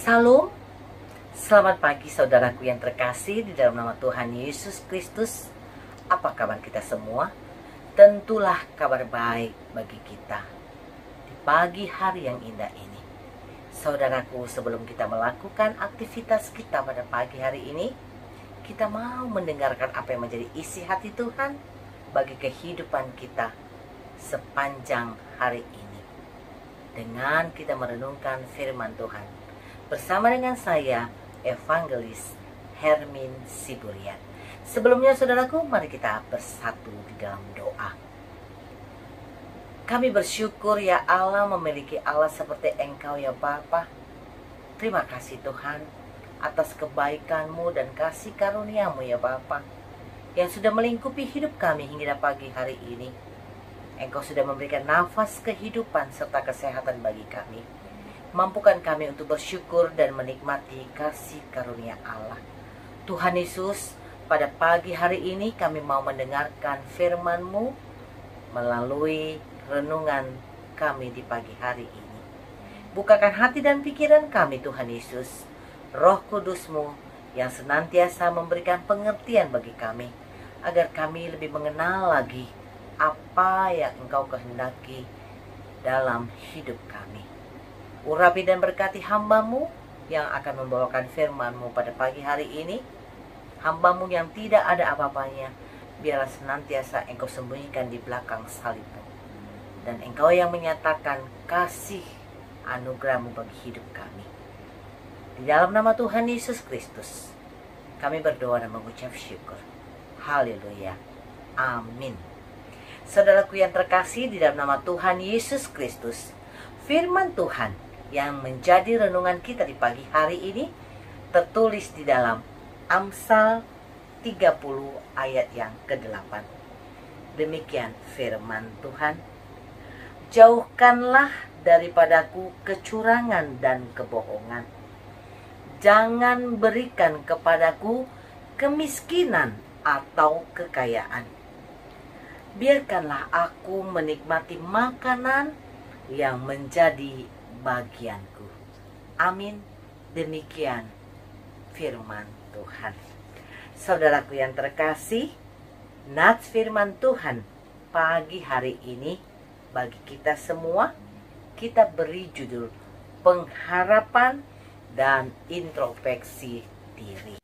Salam, selamat pagi saudaraku yang terkasih di dalam nama Tuhan Yesus Kristus. Apa kabar kita semua? Tentulah kabar baik bagi kita di pagi hari yang indah ini. Saudaraku, sebelum kita melakukan aktivitas kita pada pagi hari ini, kita mau mendengarkan apa yang menjadi isi hati Tuhan bagi kehidupan kita sepanjang hari ini. Dengan kita merenungkan firman Tuhan bersama dengan saya, Evangelis Hermin Siburian. Sebelumnya saudaraku, mari kita bersatu di dalam doa. Kami bersyukur ya Allah memiliki Allah seperti Engkau ya Bapa. Terima kasih Tuhan atas kebaikan-Mu dan kasih karunia-Mu ya Bapa, yang sudah melingkupi hidup kami hingga pagi hari ini. Engkau sudah memberikan nafas kehidupan serta kesehatan bagi kami. Mampukan kami untuk bersyukur dan menikmati kasih karunia Allah. Tuhan Yesus, pada pagi hari ini kami mau mendengarkan firman-Mu melalui renungan kami di pagi hari ini. Bukakan hati dan pikiran kami Tuhan Yesus. Roh Kudus-Mu yang senantiasa memberikan pengertian bagi kami, agar kami lebih mengenal lagi apa yang Engkau kehendaki dalam hidup kami. Urapi dan berkati hamba-Mu yang akan membawakan firman-Mu pada pagi hari ini. Hamba-Mu yang tidak ada apa-apanya, biarlah senantiasa Engkau sembunyikan di belakang salib-Mu. Dan Engkau yang menyatakan kasih anugerah-Mu bagi hidup kami. Di dalam nama Tuhan Yesus Kristus, kami berdoa dan mengucap syukur. Haleluya. Amin. Saudaraku yang terkasih, di dalam nama Tuhan Yesus Kristus, firman Tuhan yang menjadi renungan kita di pagi hari ini tertulis di dalam Amsal 30 ayat yang ke-8. Demikian firman Tuhan. Jauhkanlah daripadaku kecurangan dan kebohongan. Jangan berikan kepadaku kemiskinan atau kekayaan. Biarkanlah aku menikmati makanan yang menjadi bagianku. Amin. Demikian firman Tuhan. Saudaraku yang terkasih, nats firman Tuhan pagi hari ini bagi kita semua, kita beri judul pengharapan dan introspeksi diri.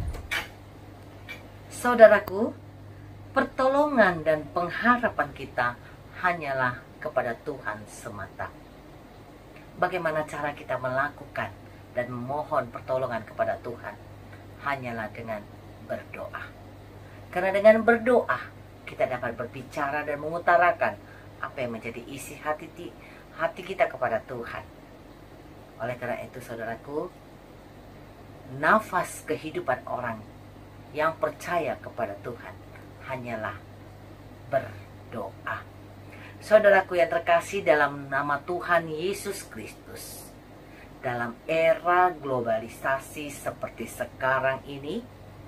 Saudaraku, pertolongan dan pengharapan kita hanyalah kepada Tuhan semata. Bagaimana cara kita melakukan dan memohon pertolongan kepada Tuhan? Hanyalah dengan berdoa. Karena dengan berdoa kita dapat berbicara dan mengutarakan apa yang menjadi isi hati kita kepada Tuhan. Oleh karena itu saudaraku, nafas kehidupan orang yang percaya kepada Tuhan hanyalah berdoa. Saudaraku yang terkasih, dalam nama Tuhan Yesus Kristus, dalam era globalisasi seperti sekarang ini,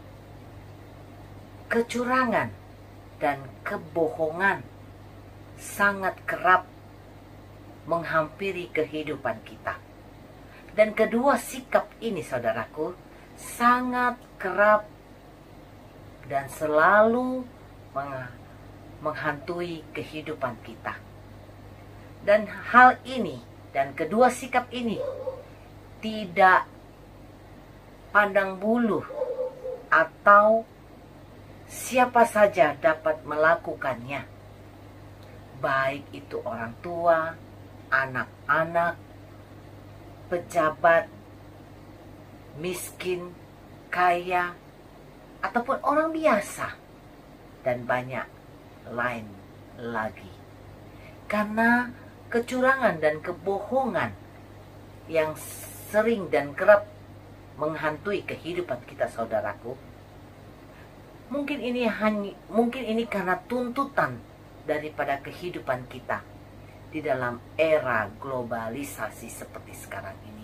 kecurangan dan kebohongan sangat kerap menghampiri kehidupan kita. Dan kedua sikap ini saudaraku sangat kerap dan selalu menghantui kehidupan kita. Dan hal ini dan kedua sikap ini tidak pandang bulu atau siapa saja dapat melakukannya. Baik itu orang tua, anak-anak, pejabat, miskin, kaya, ataupun orang biasa, dan banyak lain lagi. Karena kecurangan dan kebohongan yang sering dan kerap menghantui kehidupan kita saudaraku, mungkin ini karena tuntutan daripada kehidupan kita di dalam era globalisasi seperti sekarang ini.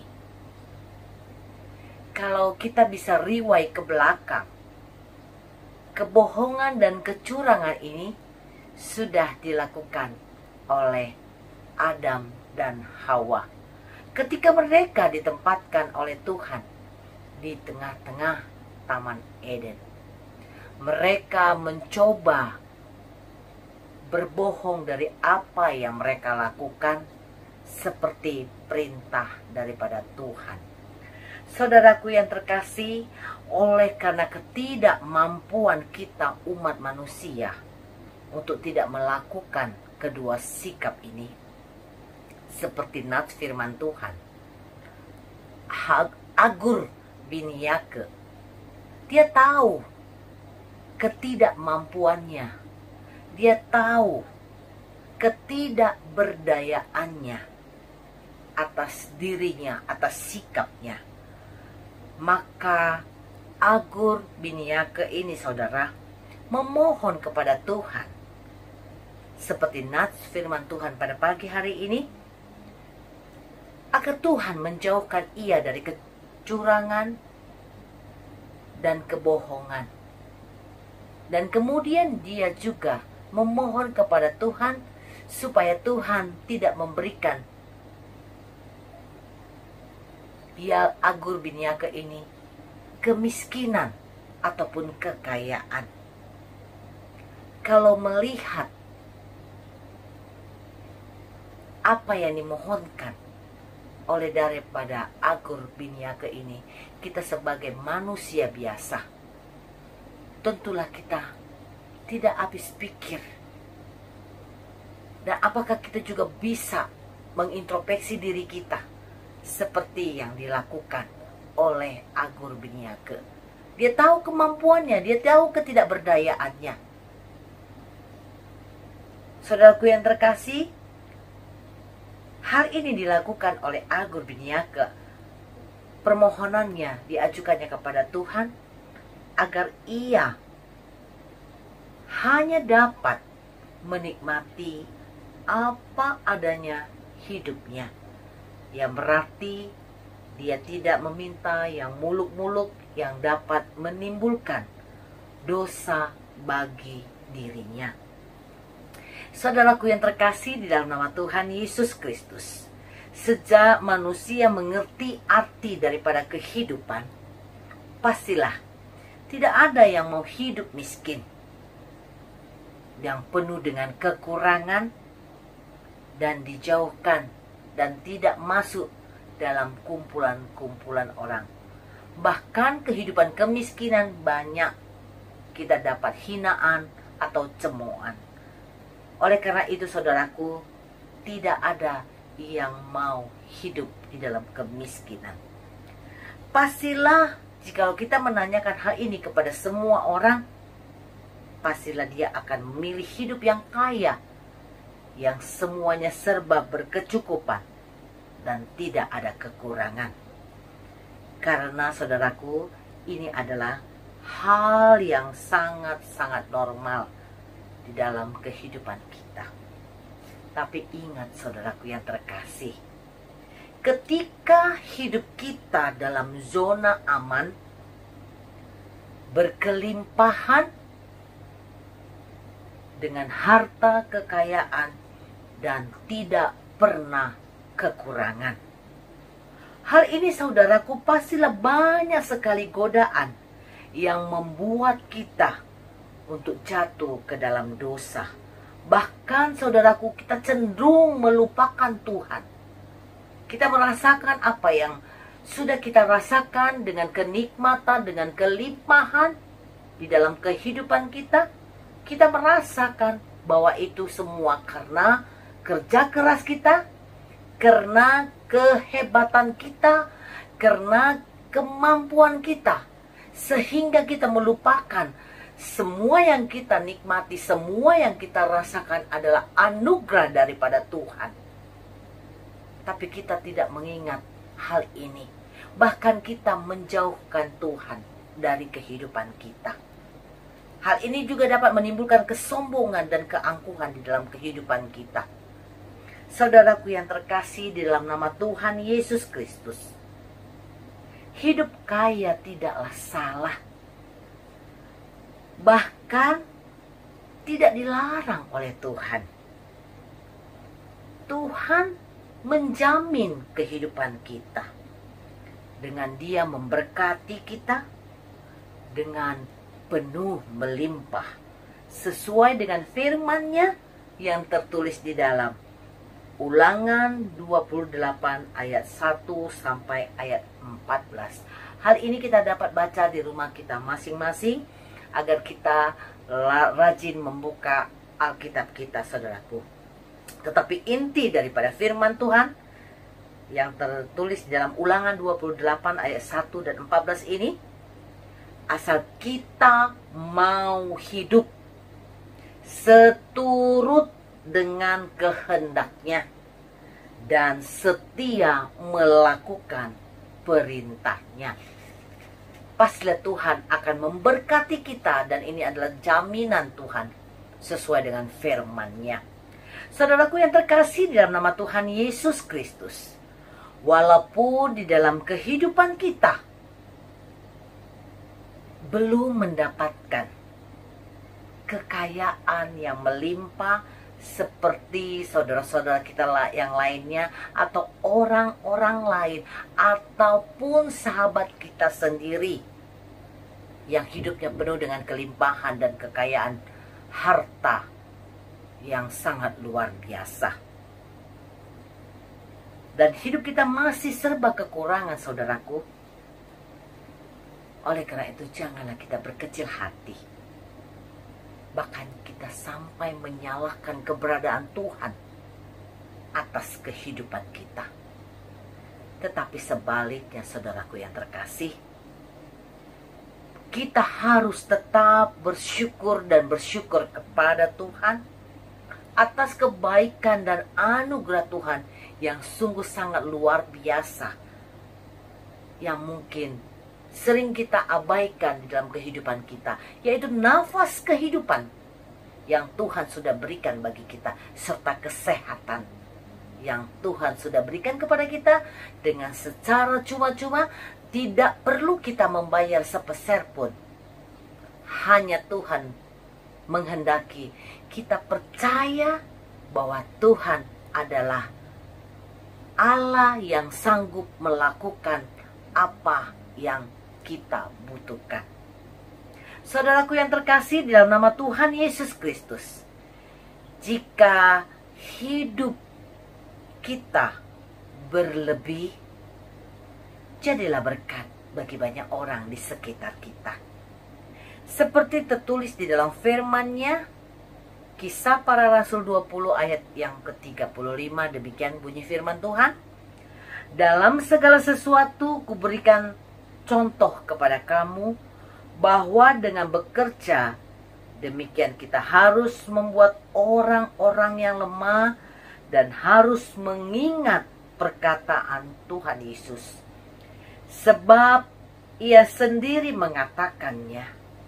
Kalau kita bisa riwayat ke belakang, kebohongan dan kecurangan ini sudah dilakukan oleh Adam dan Hawa. ketika mereka ditempatkan oleh Tuhan di tengah-tengah Taman Eden. Mereka mencoba berbohong dari apa yang mereka lakukan seperti perintah daripada Tuhan. Saudaraku yang terkasih, oleh karena ketidakmampuan kita umat manusia untuk tidak melakukan kedua sikap ini, seperti nats firman Tuhan, Agur bin Yake, dia tahu ketidakmampuannya, dia tahu ketidakberdayaannya atas dirinya, atas sikapnya. Maka Agur bin Yake ini, saudara, memohon kepada Tuhan. Seperti nats firman Tuhan pada pagi hari ini, agar Tuhan menjauhkan ia dari kecurangan dan kebohongan. Dan kemudian dia juga memohon kepada Tuhan supaya Tuhan tidak memberikan dia Agur bin Yake ini kemiskinan ataupun kekayaan. Kalau melihat apa yang dimohonkan oleh daripada Agur bin Yake ini, kita sebagai manusia biasa, tentulah kita tidak habis pikir. Dan apakah kita juga bisa mengintrospeksi diri kita seperti yang dilakukan oleh Agur bin Yake? Dia tahu kemampuannya, dia tahu ketidakberdayaannya. Saudaraku yang terkasih, hal ini dilakukan oleh Agur bin Yake. Permohonannya diajukannya kepada Tuhan agar ia hanya dapat menikmati apa adanya hidupnya. Yang berarti dia tidak meminta yang muluk-muluk yang dapat menimbulkan dosa bagi dirinya. Saudaraku yang terkasih di dalam nama Tuhan Yesus Kristus, sejak manusia mengerti arti daripada kehidupan, pastilah tidak ada yang mau hidup miskin, yang penuh dengan kekurangan, dan dijauhkan dan tidak masuk dalam kumpulan-kumpulan orang. Bahkan kehidupan kemiskinan banyak kita dapat hinaan atau cemoohan. Oleh karena itu, saudaraku, tidak ada yang mau hidup di dalam kemiskinan. Pastilah jika kita menanyakan hal ini kepada semua orang, pastilah dia akan memilih hidup yang kaya, yang semuanya serba berkecukupan dan tidak ada kekurangan. Karena saudaraku, ini adalah hal yang sangat-sangat normal di dalam kehidupan kita. Tapi ingat saudaraku yang terkasih, ketika hidup kita dalam zona aman, berkelimpahan dengan harta kekayaan dan tidak pernah kekurangan, hal ini saudaraku pastilah banyak sekali godaan yang membuat kita untuk jatuh ke dalam dosa. Bahkan saudaraku, kita cenderung melupakan Tuhan. Kita merasakan apa yang sudah kita rasakan dengan kenikmatan, dengan kelimpahan di dalam kehidupan kita. Kita merasakan bahwa itu semua karena kerja keras kita, karena kehebatan kita, karena kemampuan kita, sehingga kita melupakan semua yang kita nikmati, semua yang kita rasakan adalah anugerah daripada Tuhan. Tapi kita tidak mengingat hal ini. Bahkan kita menjauhkan Tuhan dari kehidupan kita. Hal ini juga dapat menimbulkan kesombongan dan keangkuhan di dalam kehidupan kita. Saudaraku yang terkasih di dalam nama Tuhan Yesus Kristus, hidup kaya tidaklah salah. Bahkan tidak dilarang oleh Tuhan. Tuhan menjamin kehidupan kita. Dengan Dia memberkati kita dengan penuh melimpah, sesuai dengan firman-Nya yang tertulis di dalam Ulangan 28 ayat 1 sampai ayat 14. Hal ini kita dapat baca di rumah kita masing-masing agar kita rajin membuka Alkitab kita, saudaraku. Tetapi inti daripada firman Tuhan yang tertulis dalam Ulangan 28 ayat 1 dan 14 ini, asal kita mau hidup seturut dengan kehendaknya dan setia melakukan perintahnya, pastilah Tuhan akan memberkati kita, dan ini adalah jaminan Tuhan sesuai dengan firman-Nya. Saudaraku yang terkasih di dalam nama Tuhan Yesus Kristus, walaupun di dalam kehidupan kita belum mendapatkan kekayaan yang melimpah seperti saudara-saudara kita yang lainnya, atau orang-orang lain, ataupun sahabat kita sendiri yang hidupnya penuh dengan kelimpahan dan kekayaan harta yang sangat luar biasa, dan hidup kita masih serba kekurangan, saudaraku. Oleh karena itu, janganlah kita berkecil hati, bahkan kita sampai menyalahkan keberadaan Tuhan atas kehidupan kita. Tetapi sebaliknya, saudaraku yang terkasih, kita harus tetap bersyukur dan bersyukur kepada Tuhan atas kebaikan dan anugerah Tuhan yang sungguh sangat luar biasa, yang mungkin sering kita abaikan di dalam kehidupan kita, yaitu nafas kehidupan yang Tuhan sudah berikan bagi kita, serta kesehatan yang Tuhan sudah berikan kepada kita dengan secara cuma-cuma. Tidak perlu kita membayar sepeser pun. Hanya Tuhan menghendaki kita percaya bahwa Tuhan adalah Allah yang sanggup melakukan apa yang kita butuhkan. Saudaraku yang terkasih di dalam nama Tuhan Yesus Kristus, jika hidup kita berlebih, jadilah berkat bagi banyak orang di sekitar kita. Seperti tertulis di dalam firman-Nya, Kisah Para Rasul 20 ayat yang ke-35, demikian bunyi firman Tuhan. Dalam segala sesuatu kuberikan contoh kepada kamu, bahwa dengan bekerja demikian kita harus membuat orang-orang yang lemah, dan harus mengingat perkataan Tuhan Yesus. Sebab Ia sendiri mengatakannya,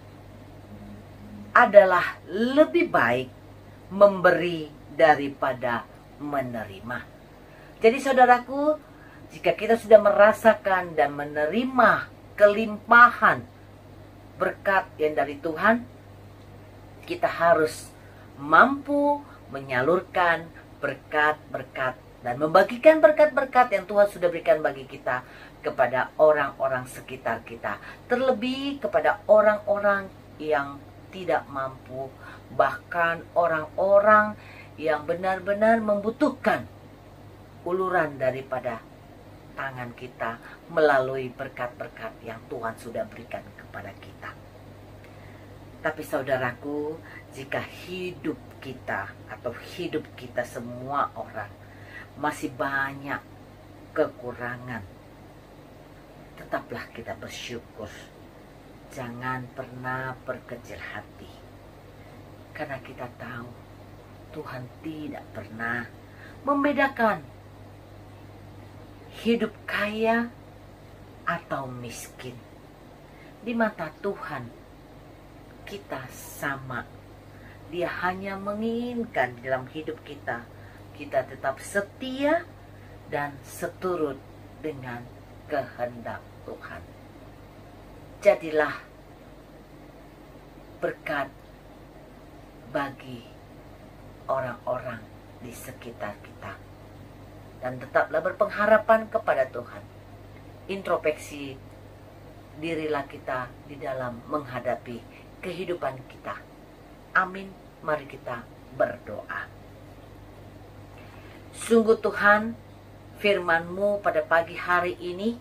adalah lebih baik memberi daripada menerima. Jadi saudaraku, jika kita sudah merasakan dan menerima kelimpahan berkat yang dari Tuhan, kita harus mampu menyalurkan berkat-berkat dan membagikan berkat-berkat yang Tuhan sudah berikan bagi kita kepada orang-orang sekitar kita, terlebih kepada orang-orang yang tidak mampu, bahkan orang-orang yang benar-benar membutuhkan uluran daripada tangan kita melalui berkat-berkat yang Tuhan sudah berikan kepada kita. Tapi saudaraku, jika hidup kita atau hidup kita semua orang masih banyak kekurangan, tetaplah kita bersyukur. Jangan pernah berkecil hati, karena kita tahu Tuhan tidak pernah membedakan hidup kaya atau miskin. Di mata Tuhan kita sama. Dia hanya menginginkan dalam hidup kita, kita tetap setia dan seturut dengan kehendak Tuhan. Jadilah berkat bagi orang-orang di sekitar kita. dan tetaplah berpengharapan kepada Tuhan. Introspeksi dirilah kita di dalam menghadapi kehidupan kita. Amin. Mari kita berdoa. Sungguh Tuhan, firman-Mu pada pagi hari ini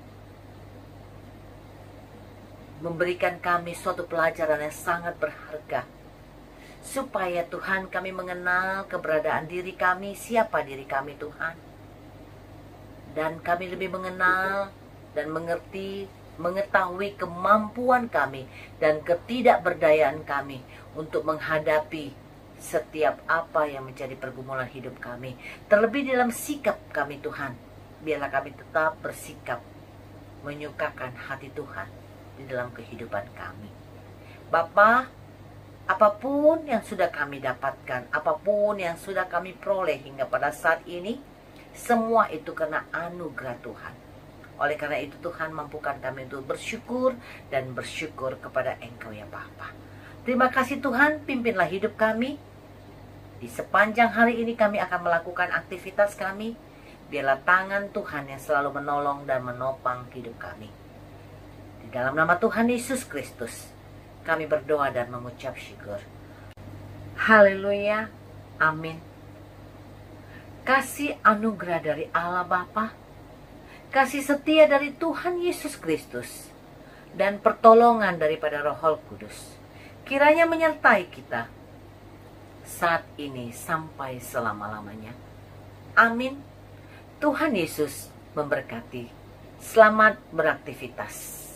memberikan kami suatu pelajaran yang sangat berharga, supaya Tuhan kami mengenal keberadaan diri kami, siapa diri kami Tuhan, dan kami lebih mengenal dan mengetahui kemampuan kami dan ketidakberdayaan kami untuk menghadapi setiap apa yang menjadi pergumulan hidup kami. Terlebih dalam sikap kami Tuhan, biarlah kami tetap bersikap menyukakan hati Tuhan di dalam kehidupan kami. Bapa, apapun yang sudah kami dapatkan, apapun yang sudah kami peroleh hingga pada saat ini, semua itu karena anugerah Tuhan. Oleh karena itu Tuhan mampukan kami untuk bersyukur dan bersyukur kepada Engkau ya Bapa. Terima kasih Tuhan, pimpinlah hidup kami. Di sepanjang hari ini kami akan melakukan aktivitas kami. Biarlah tangan Tuhan yang selalu menolong dan menopang hidup kami. Di dalam nama Tuhan Yesus Kristus, kami berdoa dan mengucap syukur. Haleluya. Amin. Kasih anugerah dari Allah Bapa, kasih setia dari Tuhan Yesus Kristus, dan pertolongan daripada Roh Kudus kiranya menyertai kita saat ini sampai selama-lamanya. Amin. Tuhan Yesus memberkati. Selamat beraktivitas.